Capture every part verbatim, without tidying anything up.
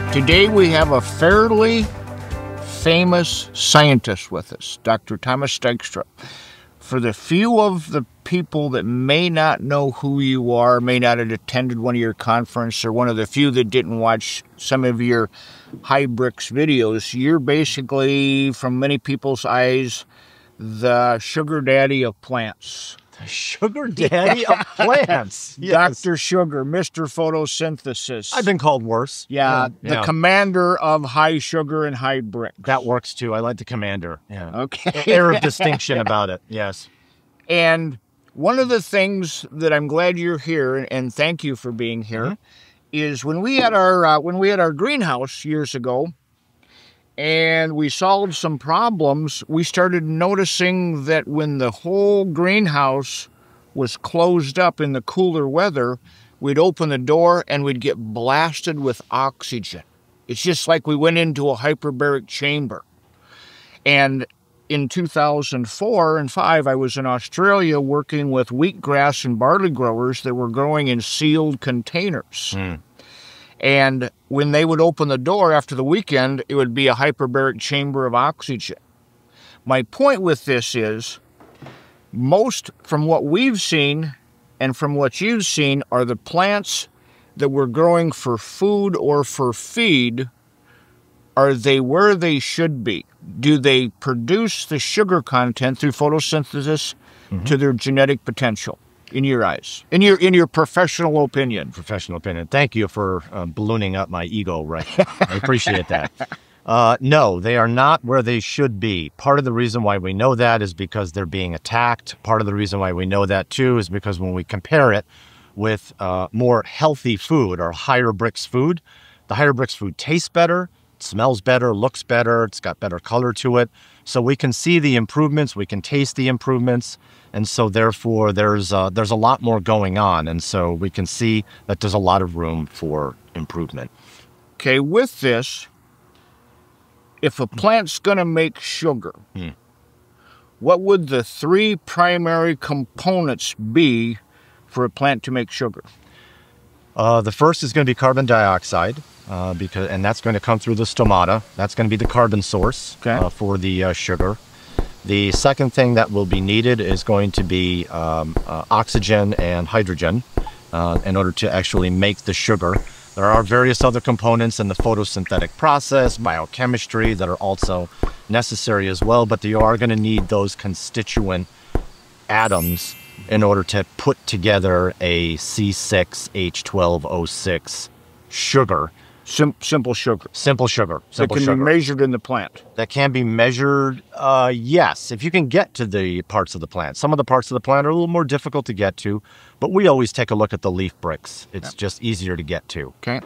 Today we have a fairly famous scientist with us, Doctor Thomas Dykstra. For the few of the people that may not know who you are, may not have attended one of your conferences, or one of the few that didn't watch some of your high Brix videos, you're basically, from many people's eyes, the sugar daddy of plants. The sugar daddy of plants. Yes. Doctor Sugar, Mister Photosynthesis. I've been called worse. Yeah, yeah, the yeah. commander of high sugar and high Brix. That works too. I like the commander. Yeah. Okay. Air of distinction about it. Yes. And one of the things that I'm glad you're here, and thank you for being here, mm-hmm. is when we had our uh, when we had our greenhouse years ago, and we solved some problems, we started noticing that when the whole greenhouse was closed up in the cooler weather, we'd open the door and we'd get blasted with oxygen. It's just like we went into a hyperbaric chamber. And in two thousand four and five, I was in Australia working with wheatgrass and barley growers that were growing in sealed containers. Mm. And when they would open the door after the weekend, it would be a hyperbaric chamber of oxygen. My point with this is, most from what we've seen and from what you've seen are the plants that we're growing for food or for feed. Are they where they should be? Do they produce the sugar content through photosynthesis mm-hmm. to their genetic potential? In your eyes, in your in your professional opinion. Professional opinion. Thank you for uh, ballooning up my ego, right? I appreciate that. Uh, no, they are not where they should be. Part of the reason why we know that is because they're being attacked. Part of the reason why we know that too is because when we compare it with uh, more healthy food or higher Brix food, the higher Brix food tastes better, smells better, looks better, it's got better color to it. So we can see the improvements, we can taste the improvements, and so therefore there's uh, there's a lot more going on, and so we can see that there's a lot of room for improvement. Okay, with this, if a plant's going to make sugar, hmm. what would the three primary components be for a plant to make sugar? Uh, the first is going to be carbon dioxide, uh, because and that's going to come through the stomata. That's going to be the carbon source okay. uh, for the uh, sugar. The second thing that will be needed is going to be um, uh, oxygen and hydrogen uh, in order to actually make the sugar. There are various other components in the photosynthetic process, biochemistry, that are also necessary as well, but you are going to need those constituent atoms in order to put together a C six H twelve O six sugar. Sim simple sugar. Simple sugar. Simple that can sugar. be measured in the plant. That can be measured, uh, yes, if you can get to the parts of the plant. Some of the parts of the plant are a little more difficult to get to, but we always take a look at the leaf Brix. It's yeah. just easier to get to. Okay.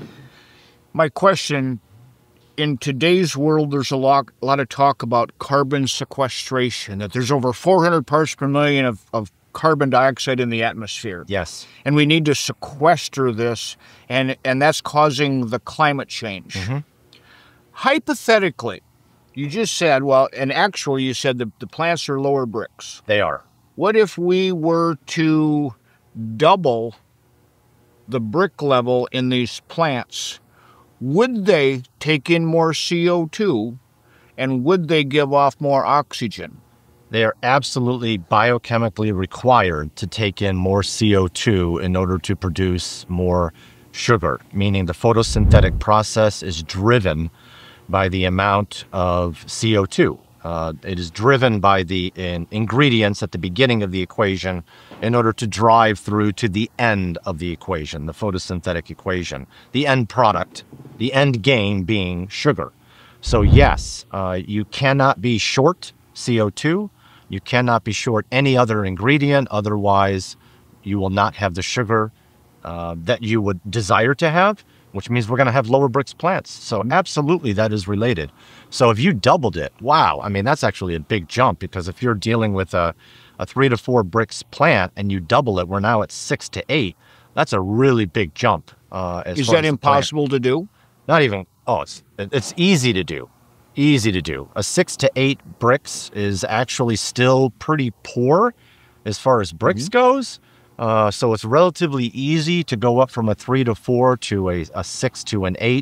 My question, in today's world, there's a lot, a lot of talk about carbon sequestration, that there's over four hundred parts per million of, of carbon dioxide in the atmosphere. Yes. And we need to sequester this, and, and that's causing the climate change. Mm-hmm. Hypothetically, you just said, well, and actually you said the, the plants are lower Brix. They are. What if we were to double the Brix level in these plants? Would they take in more C O two, and would they give off more oxygen? They are absolutely biochemically required to take in more C O two in order to produce more sugar, meaning the photosynthetic process is driven by the amount of C O two. Uh, it is driven by the in ingredients at the beginning of the equation in order to drive through to the end of the equation, the photosynthetic equation, the end product, the end game being sugar. So yes, uh, you cannot be short C O two. You cannot be short any other ingredient, otherwise you will not have the sugar uh, that you would desire to have, which means we're going to have lower Brix plants. So absolutely that is related. So if you doubled it, wow, I mean, that's actually a big jump, because if you're dealing with a, a three to four Brix plant and you double it, we're now at six to eight. That's a really big jump. Uh, as is far that as impossible to do? Not even, oh, it's, it's easy to do. Easy to do. A six to eight Brix is actually still pretty poor as far as Brix mm-hmm. goes. Uh, so it's relatively easy to go up from a three to four to a, a six to an eight.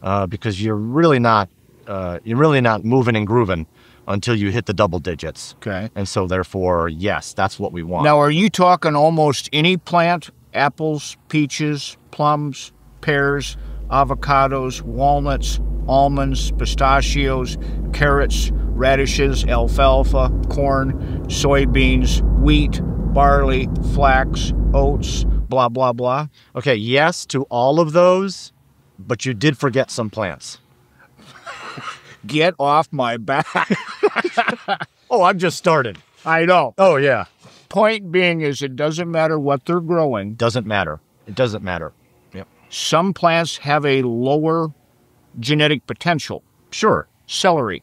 uh, because you're really not uh, you're really not moving and grooving until you hit the double digits. Okay. And so therefore, yes, that's what we want. Now, are you talking almost any plant? Apples, peaches, plums, pears, avocados, walnuts, almonds, pistachios, carrots, radishes, alfalfa, corn, soybeans, wheat, barley, flax, oats, blah, blah, blah? Okay, yes to all of those, but you did forget some plants. Get off my back. Oh, I'm just started. I know. Oh, yeah. Point being is it doesn't matter what they're growing. Doesn't matter. It doesn't matter. Yep. Some plants have a lower genetic potential. Sure. Celery.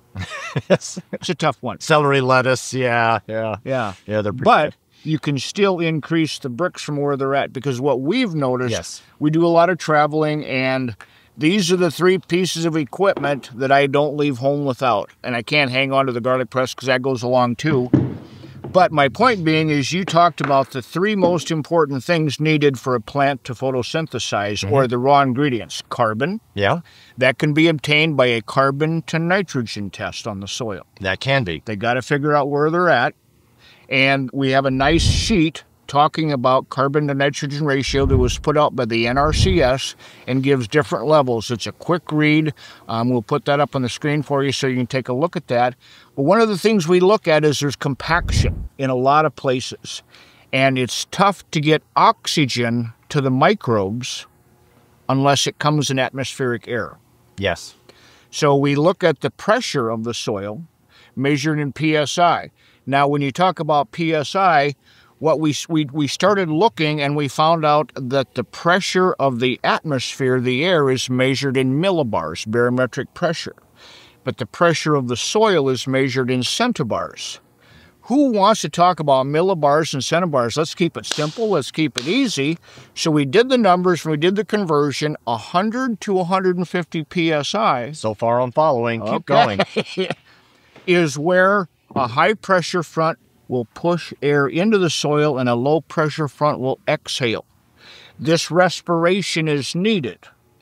Yes. It's a tough one. Celery, lettuce, yeah, yeah. Yeah. Yeah, they're pretty But good. you can still increase the Brix from where they're at, because what we've noticed, Yes. we do a lot of traveling, and these are the three pieces of equipment that I don't leave home without. And I can't hang on to the garlic press because that goes along too. But my point being is you talked about the three most important things needed for a plant to photosynthesize, mm-hmm. or the raw ingredients. Carbon. Yeah. That can be obtained by a carbon to nitrogen test on the soil. That can be. They got to figure out where they're at. And we have a nice sheet talking about carbon to nitrogen ratio that was put out by the N R C S and gives different levels. It's a quick read. Um, we'll put that up on the screen for you so you can take a look at that. But one of the things we look at is there's compaction in a lot of places. And it's tough to get oxygen to the microbes unless it comes in atmospheric air. Yes. So we look at the pressure of the soil measured in P S I. Now, when you talk about P S I, what we, we, we started looking and we found out that the pressure of the atmosphere, the air, is measured in millibars, barometric pressure. But the pressure of the soil is measured in centibars. Who wants to talk about millibars and centibars? Let's keep it simple. Let's keep it easy. So we did the numbers, we did the conversion, one hundred to one hundred fifty P S I. So far I'm following. Keep Okay. going. Is where a high pressure front will push air into the soil and a low pressure front will exhale. This respiration is needed.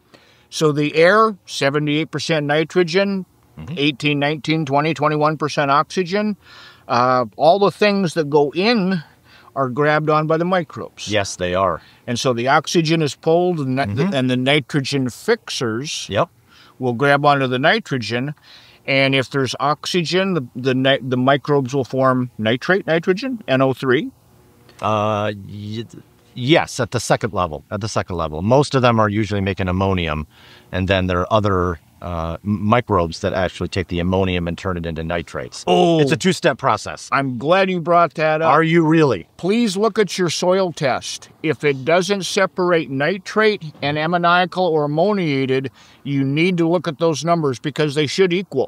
So the air, seventy-eight percent nitrogen, mm-hmm. eighteen, nineteen, twenty, twenty-one percent oxygen. Uh, all the things that go in are grabbed on by the microbes. Yes, they are. And so the oxygen is pulled, and, mm-hmm. and the nitrogen fixers yep. will grab onto the nitrogen. And if there's oxygen, the, the, the microbes will form nitrate nitrogen, N O three. Uh, y yes, at the second level. At the second level. Most of them are usually making ammonium, and then there are other uh, microbes that actually take the ammonium and turn it into nitrates. Oh, it's a two-step process. I'm glad you brought that up. Are you really? Please look at your soil test. If it doesn't separate nitrate and ammoniacal or ammoniated, you need to look at those numbers because they should equal.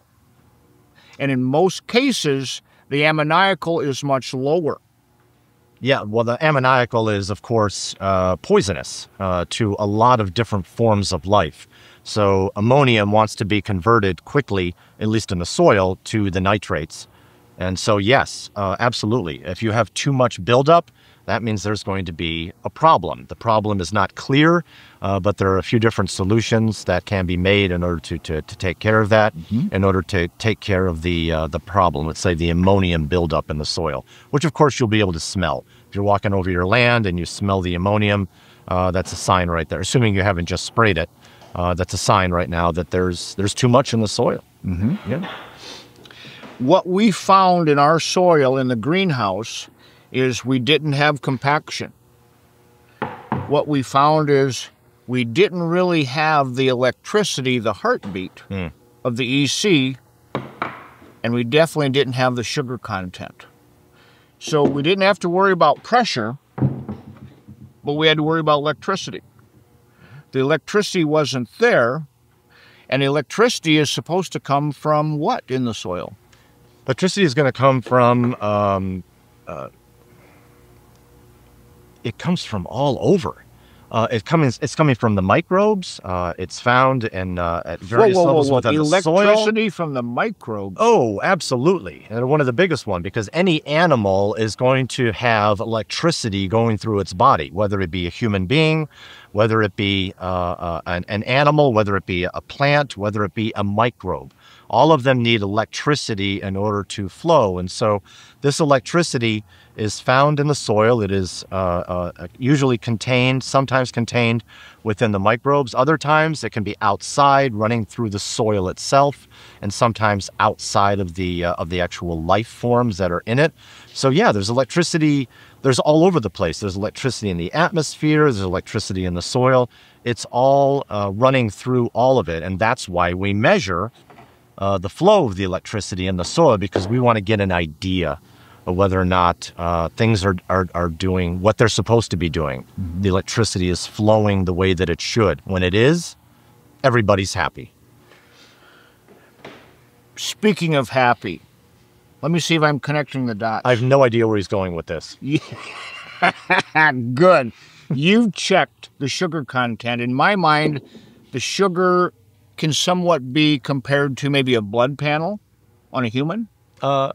And in most cases, the ammoniacal is much lower. Yeah, well, the ammoniacal is, of course, uh, poisonous uh, to a lot of different forms of life. So ammonium wants to be converted quickly, at least in the soil, to the nitrates. And so, yes, uh, absolutely. If you have too much buildup, that means there's going to be a problem. The problem is not clear, uh, but there are a few different solutions that can be made in order to, to, to take care of that, mm-hmm. in order to take care of the, uh, the problem, let's say the ammonium buildup in the soil, which of course you'll be able to smell. If you're walking over your land and you smell the ammonium, uh, that's a sign right there. Assuming you haven't just sprayed it, uh, that's a sign right now that there's, there's too much in the soil. Mm-hmm. Yeah. What we found in our soil in the greenhouse is we didn't have compaction. What we found is we didn't really have the electricity, the heartbeat mm. of the E C, and we definitely didn't have the sugar content. So we didn't have to worry about pressure, but we had to worry about electricity. The electricity wasn't there, and electricity is supposed to come from what in the soil? Electricity is going to come from... Um, uh, It comes from all over. Uh, it coming, it's coming from the microbes. Uh, it's found in uh, at various whoa, whoa, levels whoa, whoa. within the soil. Electricity from the microbes. Oh, absolutely. And one of the biggest one, because any animal is going to have electricity going through its body, whether it be a human being, whether it be uh, uh, an, an animal, whether it be a plant, whether it be a microbe. All of them need electricity in order to flow. And so this electricity is found in the soil. It is uh, uh, usually contained, sometimes contained within the microbes. Other times it can be outside, running through the soil itself, and sometimes outside of the uh, of the actual life forms that are in it. So yeah, there's electricity. There's all over the place. There's electricity in the atmosphere. There's electricity in the soil. It's all uh, running through all of it, and that's why we measure uh, the flow of the electricity in the soil, because we want to get an idea of whether or not uh, things are, are, are doing what they're supposed to be doing. Mm-hmm. The electricity is flowing the way that it should. When it is, everybody's happy. Speaking of happy, let me see if I'm connecting the dots. I have no idea where he's going with this. Yeah. Good. You've checked the sugar content. In my mind, the sugar can somewhat be compared to maybe a blood panel on a human. Uh,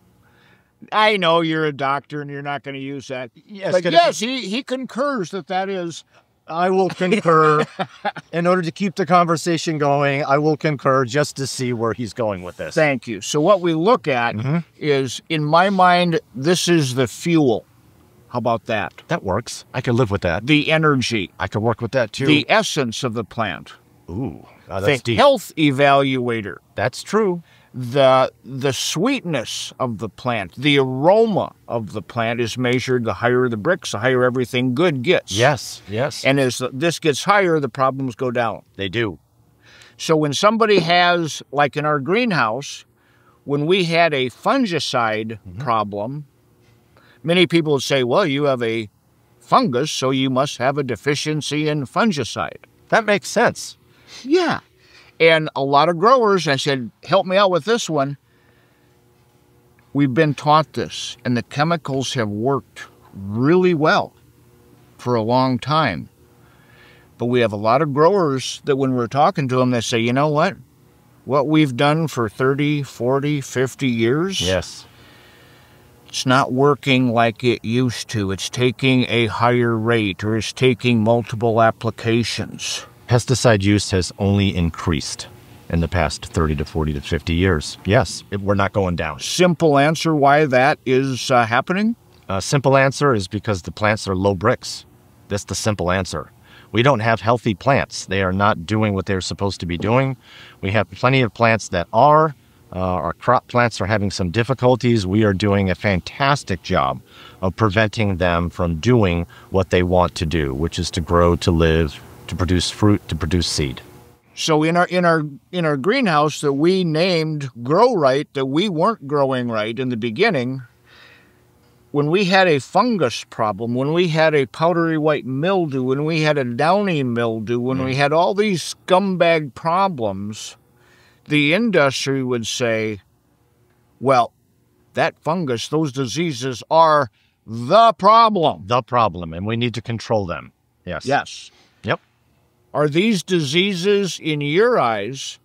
I know you're a doctor and you're not going to use that. Yes, but yes, he, he concurs that that is. I will concur. In order to keep the conversation going, I will concur just to see where he's going with this. Thank you. So what we look at mm-hmm. is, in my mind, this is the fuel. How about that? That works. I can live with that. The energy. I can work with that too. The essence of the plant. Ooh, oh, that's the deep. Health evaluator. That's true. The, the sweetness of the plant, the aroma of the plant is measured. The higher the Brix, the higher everything good gets. Yes, yes. And as this gets higher, the problems go down. They do. So when somebody has, like in our greenhouse, when we had a fungicide mm-hmm. problem, many people would say, well, you have a fungus, so you must have a deficiency in fungicide. That makes sense. Yeah. And a lot of growers, I said, help me out with this one. We've been taught this, and the chemicals have worked really well for a long time. But we have a lot of growers that when we're talking to them, they say, you know what? What we've done for thirty, forty, fifty years, yes, it's not working like it used to. It's taking a higher rate, or it's taking multiple applications. Pesticide use has only increased in the past thirty to forty to fifty years. Yes, it, we're not going down. Simple answer why that is uh, happening? Uh, simple answer is because the plants are low Brix. That's the simple answer. We don't have healthy plants. They are not doing what they're supposed to be doing. We have plenty of plants that are. Uh, our crop plants are having some difficulties. We are doing a fantastic job of preventing them from doing what they want to do, which is to grow, to live, to produce fruit, to produce seed. So in our in our in our greenhouse that we named Grow Right, that we weren't growing right in the beginning, when we had a fungus problem, when we had a powdery white mildew, when we had a downy mildew, when mm. we had all these scumbag problems, the industry would say, well, that fungus, those diseases are the problem. The problem, and we need to control them. Yes. Yes. Yep. Are these diseases, in your eyes,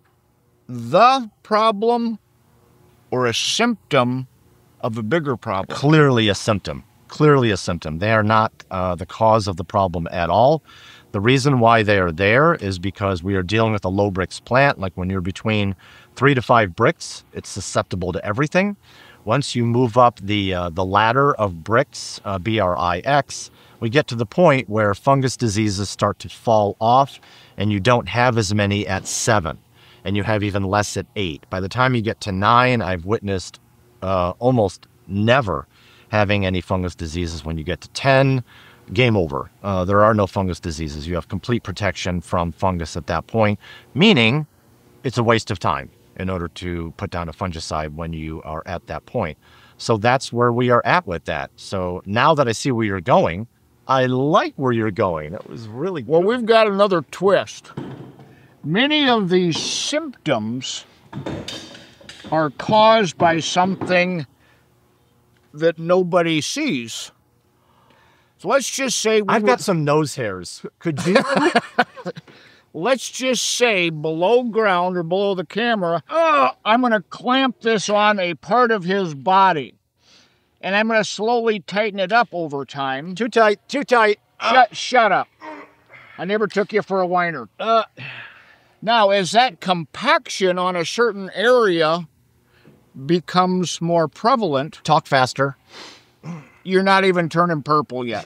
the problem or a symptom of a bigger problem? Clearly a symptom. Clearly a symptom. They are not uh, the cause of the problem at all. The reason why they are there is because we are dealing with a low Brix plant. Like when you're between three to five Brix, it's susceptible to everything. Once you move up the, uh, the ladder of Brix, uh, B R I X, we get to the point where fungus diseases start to fall off and you don't have as many at seven and you have even less at eight. By the time you get to nine, I've witnessed uh, almost never having any fungus diseases. When you get to ten, game over. Uh, there are no fungus diseases. You have complete protection from fungus at that point, meaning it's a waste of time in order to put down a fungicide when you are at that point. So that's where we are at with that. So now that I see where you're going, I like where you're going. That was really good. Well, we've got another twist. Many of these symptoms are caused by something that nobody sees. So let's just say... We I've were, got some nose hairs. Could you? let's just say below ground or below the camera, oh, I'm going to clamp this on a part of his body. And I'm going to slowly tighten it up over time. Too tight, too tight. Shut, shut up. I never took you for a whiner. Uh, now, as that compaction on a certain area becomes more prevalent... Talk faster. You're not even turning purple yet.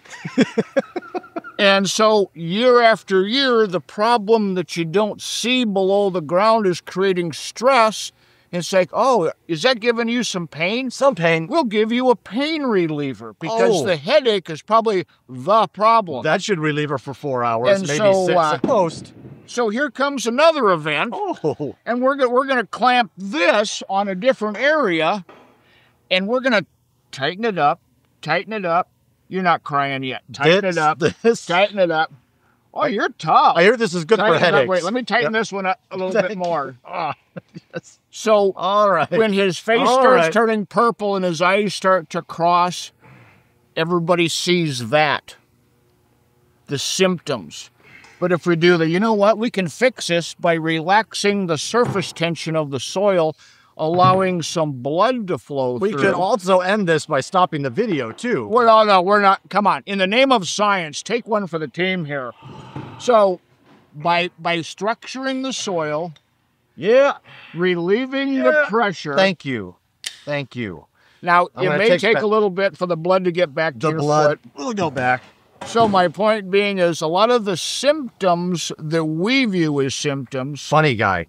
And so, year after year, the problem that you don't see below the ground is creating stress. It's like, oh, is that giving you some pain? Some pain. We'll give you a pain reliever because Oh. the headache is probably the problem. That should relieve her for four hours, And maybe so, six uh, at most. So here comes another event, Oh. and we're gonna, we're going to clamp this on a different area, and we're going to tighten it up, tighten it up. You're not crying yet. Tighten This- it up, this- tighten it up. Oh, you're tough. I hear this is good Tighten for it up. headaches. Wait, let me tighten Yep. this one up a little Thank bit you. more. Ah, yes. So All right. when his face All starts right. turning purple and his eyes start to cross, everybody sees that, the symptoms. But if we do that, you know what? We can fix this by relaxing the surface tension of the soil, allowing some blood to flow We through. could also end this by stopping the video, too. Well, no, no, we're not. Come on. In the name of science, take one for the team here. So by, by structuring the soil, Yeah. relieving the Yeah. pressure. Thank you. Thank you. Now, I'm it gonna may take take back- a little bit for the blood to get back to The your blood foot. will go back. So my point being is a lot of the symptoms that we view as symptoms Funny guy.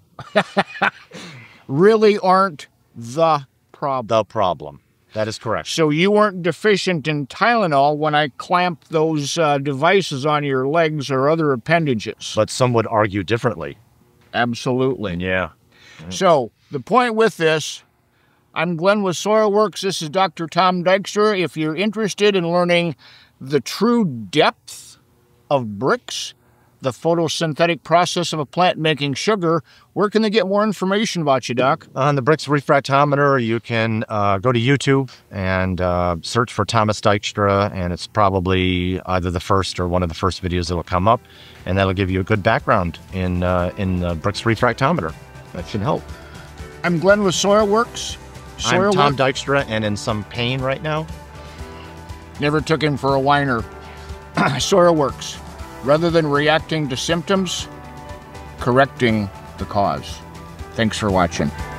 really aren't the problem. The problem. That is correct. So you weren't deficient in Tylenol when I clamped those uh, devices on your legs or other appendages. But some would argue differently. Absolutely. Yeah. So the point with this, I'm Glenn with Soilworks. This is Doctor Tom Dykstra. If you're interested in learning the true depth of Brix, the photosynthetic process of a plant making sugar, where can they get more information about you, Doc? On the Brix refractometer, you can uh, go to YouTube and uh, search for Thomas Dykstra, and it's probably either the first or one of the first videos that will come up, and that'll give you a good background in uh, in the Brix refractometer. That should help. I'm Glenn with Soilworks. I'm Tom Soilworks. Dykstra, and in some pain right now. Never took him for a whiner. Soilworks. Rather than reacting to symptoms, correcting the cause. Thanks for watching.